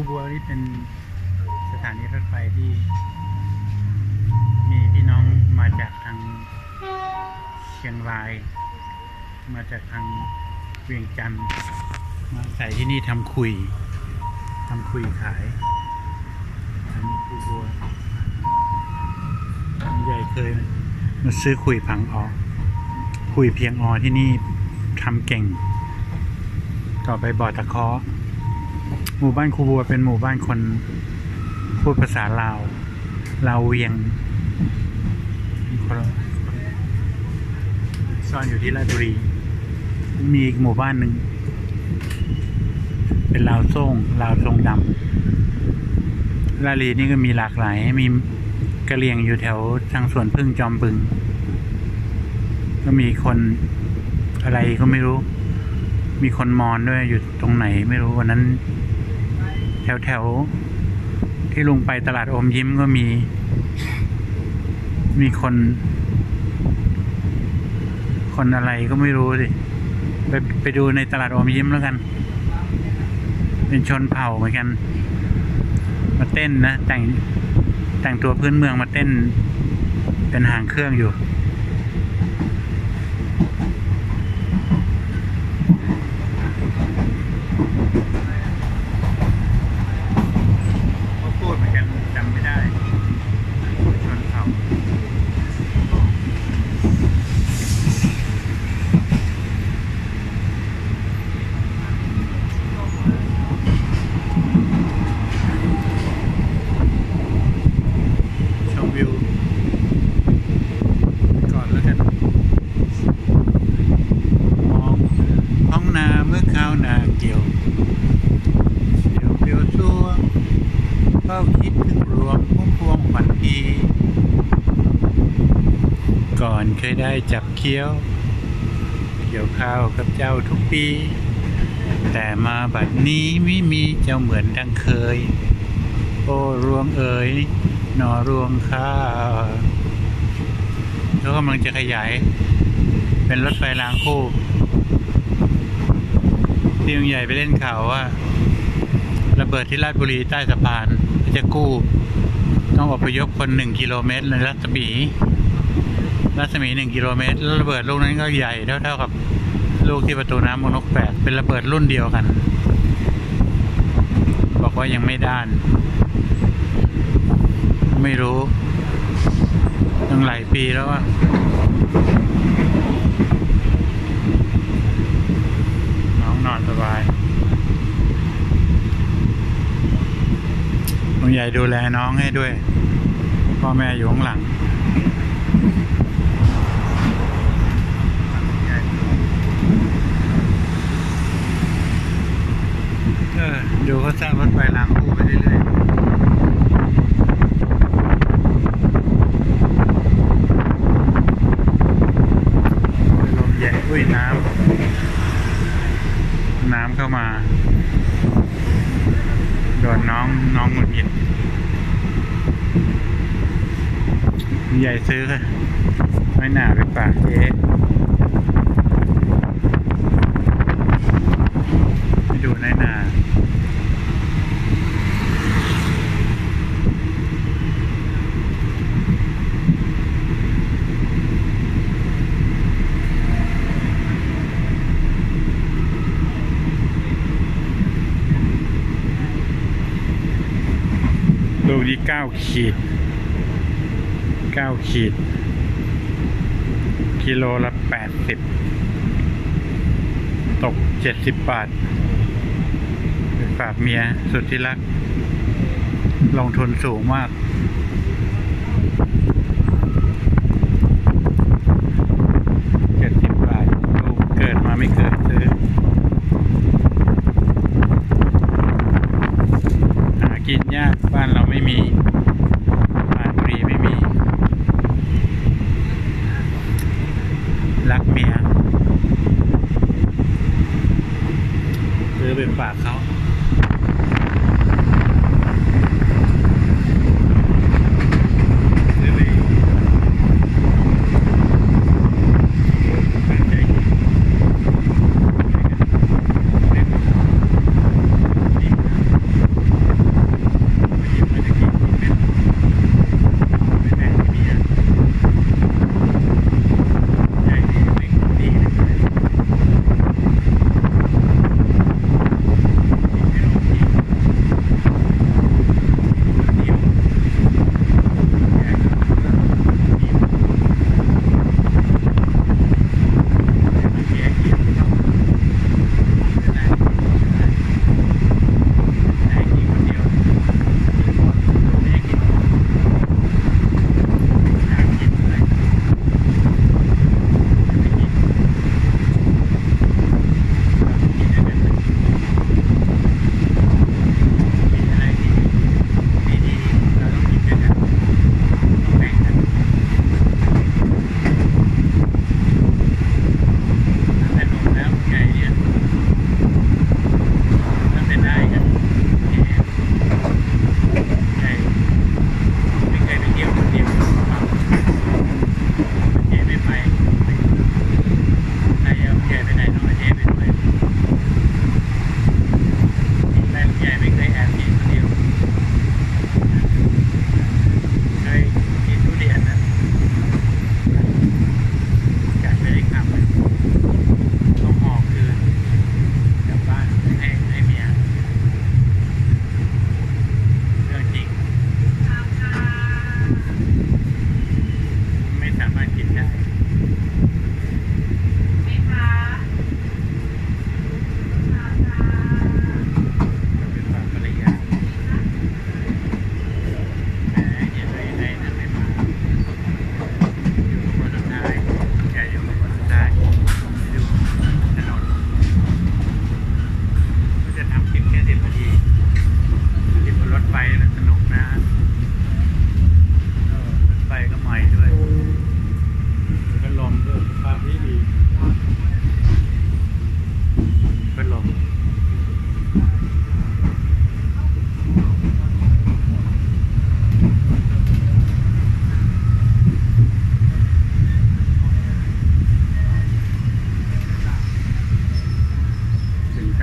บัวนี่เป็นสถานีรถไฟที่มีพี่น้องมาจากทางเชียงรายมาจากทางเวียงจันทร์มาใส่ที่นี่ทำคุยขายอันนี้คูบัวใหญ่เคยมาซื้อคุยพังออคุยเพียงออที่นี่ทำเก่งต่อไปบ่อตะเคาะหมู่บ้านคูบัวเป็นหมู่บ้านคนพูดภาษาลาวเวียงซ่อนอยู่ที่ราชบุรีมีอีกหมู่บ้านหนึ่งเป็นลาวทรงดำลาลีนี่ก็มีหลากหลายมีกะเหรี่ยงอยู่แถวทางสวนพึ่งจอมบึงก็มีคนอะไรก็ไม่รู้มีคนมอญด้วยอยู่ตรงไหนไม่รู้วันนั้นแถวที่ลุงไปตลาดอมยิ้มก็มีคนอะไรก็ไม่รู้สิไปดูในตลาดอมยิ้มแล้วกันเป็นชนเผ่าเหมือนกันมาเต้นนะแต่งตัวพื้นเมืองมาเต้นเป็นหางเครื่องอยู่เขาพูดเหมือนกันจำไม่ได้ชนเผ่าวิวก่อนแล้วกันมองท้องนาเมื่อข้าวนาเกี่ยวเดี๋ยวเปลี่ยวช่วงเฝ้าคิดถึงรวงพุ่มพวงขวัญพีก่อนเคยได้จับเคี้ยวเกี่ยวข้าวกับเจ้าทุกปีแต่มาบัดนี้ไม่มีเจ้าเหมือนดังเคยโอ้รวงเอ๋ยหนอรวงข้าแล้วกำลังจะขยายเป็นรถไฟรางคู่ที่ลุงใหญ่ไปเล่นข่าวว่าระเบิดที่ราชบุรีใต้สะพานจะกู้ต้องอพยพคน1 กิโลเมตรในรัศมี1 กิโลเมตรแล้วระเบิดลูกนั้นก็ใหญ่เท่ากับลูกที่ประตูน้ำมนกแปดเป็นระเบิดรุ่นเดียวกันบอกว่ายังไม่ด้านไม่รู้ตั้งหลายปีแล้วอะน้องนอนสบายลุงใหญ่ดูแลน้องให้ด้วยพ่อแม่อยู่ข้างหลังดูเขาสร้างรถไฟรางคู่ไปเรื่อยๆลมเย็นอุ้ยน้ำเข้ามาโดนน้องหงุดหงิดใหญ่ซื้อค่ะไม่หนาไปปากเจ๊ไปดูในหนาลูกที่9 ขีดกิโลละ80ตก70 บาทไปฝากเมียสุดที่รักลงทุนสูงมาก70 บาทลูกเกิดมาไม่เคยซื้อหากินยากบ้านเราไม่มีบ้านบุรีไม่มีรักเมียซื้อไปฝากเขาซื้อไป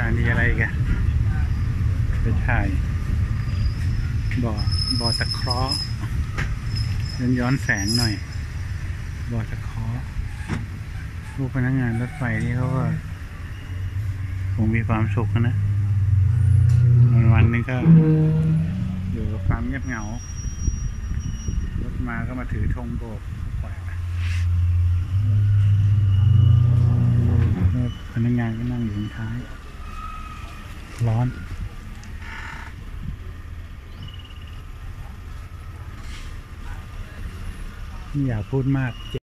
นีอะไรกันไปถ่ายบ่อตะเคราะห์ย้อนแสงหน่อยบ่อตะเคราะห์ผู้พนักงานรถไฟนี่เขาก็คงมีความสุขนะวันนึงก็อยู่กับความเงียบเหงารถมาก็มาถือธงโบกปล่อยไปพนักงานก็นั่งอยู่ท้ายร้อนไม่อยากพูดมาก